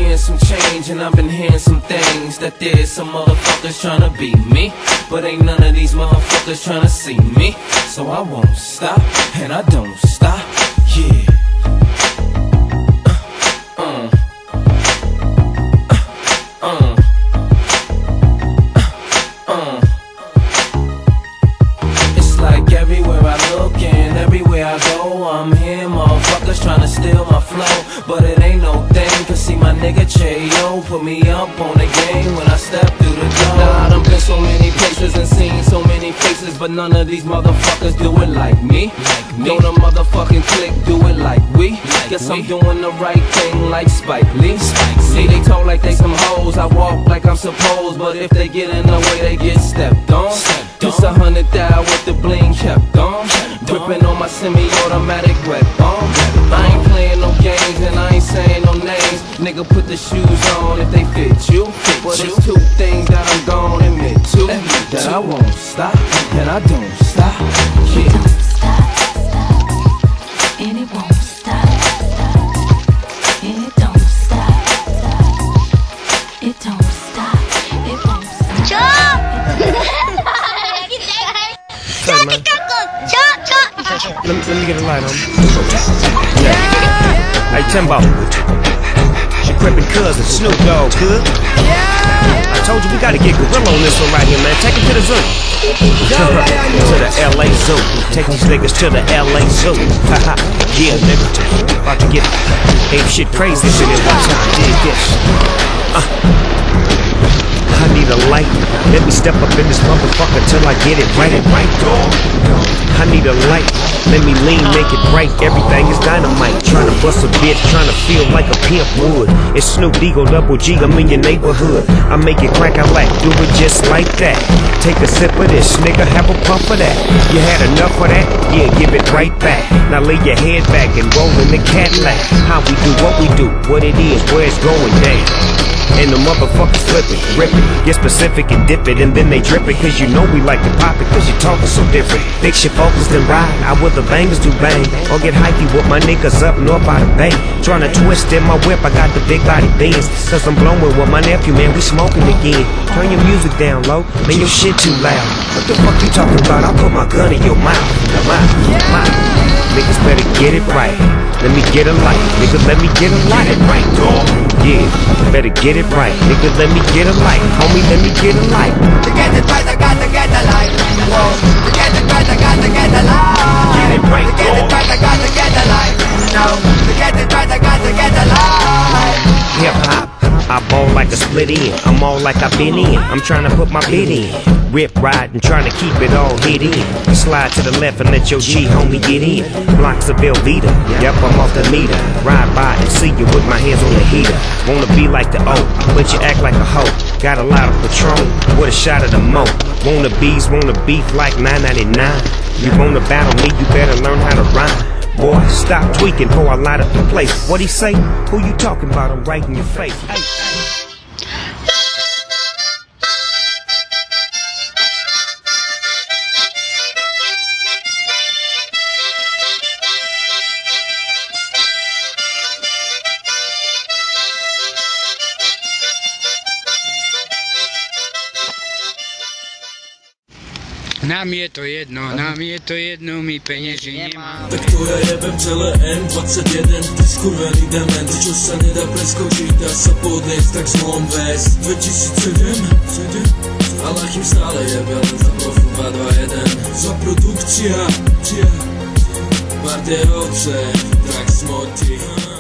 seeing some change and I've been hearing some things. That there's some motherfuckers tryna beat me, but ain't none of these motherfuckers tryna see me. So I won't stop, and I don't stop, yeah. It's like everywhere I look and everywhere I go, I'm hearing motherfuckers tryna steal my flow. But it ain't no thing, cause see my nigga J.O. put me up on the game when I step through the door. Now I done been so many places and seen so many faces, but none of these motherfuckers do it like me. Don't a motherfucking clique do it like we. Guess I'm doing the right thing like Spike Lee. See, they talk like they some hoes, I walk like I'm supposed, but if they get in the way they get stepped on. Just 100 thou with the bling kept on, gripping on my semi-automatic wet bomb. I ain't playing no games and I ain't saying no names. Nigga, put the shoes on if they fit you. But it's two things that I'm gon' admit to, that I won't stop and I don't stop. It don't stop, and it won't stop, and it don't stop, it don't stop, it won't stop. Let me get a light on. Yeah. Hey, Timbo. She crippin' cousin, Snoop Dogg, good? Yeah. I told you we gotta get gorilla on this one right here, man. Take it to the zoo. To the LA Zoo. Take these niggas to the LA Zoo. Haha. Yeah, nigga. About to get ape shit crazy in it one time. Dig this. I need a light. Let me step up in this motherfucker till I get it right. I need a light. Let me lean, make it bright. Everything is dynamite. Tryna bust a bitch, tryna feel like a pimp would. It's Snoop Deagle, Double G, I'm in your neighborhood. I make it crack, I like, do it just like that. Take a sip of this, nigga, have a puff of that. You had enough of that? Yeah, give it right back. Now lay your head back and roll in the Cadillac. How we do, what it is, where it's going down. And the motherfuckers flip it, rip it, get specific and dip it, and then they drip it, cause you know we like to pop it, cause you talking so different. Fix your focus and ride, out with the bangers do bang, or get hypey with my niggas up north by the bay. Tryna twist in my whip, I got the big body Benz, cause I'm blowing with my nephew, man, we smoking again. Turn your music down low, man, your shit too loud. What the fuck you talking about? I'll put my gun in your mouth, mouth. Niggas better get it right. Let me get a light, nigga, let me get a light. Get it right, dog. Yeah, better get it right, nigga, let me get a light. Homie, let me get a light. To get it right, I got to get a light. Whoa. To get it right, I got to get a light. Get it right, to get it right, I got to get a light. No, to get it right, I got to get a light. Hip hop, I ball like a split in. I'm all like I've been in. I'm trying to put my bid in. Rip, ride, and trying to keep it all hid in. Slide to the left and let your G homie get in. Blocks of Velveeta, yep, I'm off the meter. Ride by and see you with my hands on the heater. Wanna be like the O, but you act like a hoe. Got a lot of Patron, with a shot of the mo. Wanna beef like 9.99. You wanna battle me, you better learn how to rhyme. Boy, stop tweaking before I light up the place. What'd he say? Who you talking about? I'm right in your face. Hey. Nám je to jedno, my peněži nemá. Tak to ja jebem celé M21, ty skurvený dement, čo sa nedá preskočiť, dá sa podniesť, tak zlom vést. 2007, ale chým stále jebe, len za profu 221. Za produkcia, Bardejovce, tak smoti.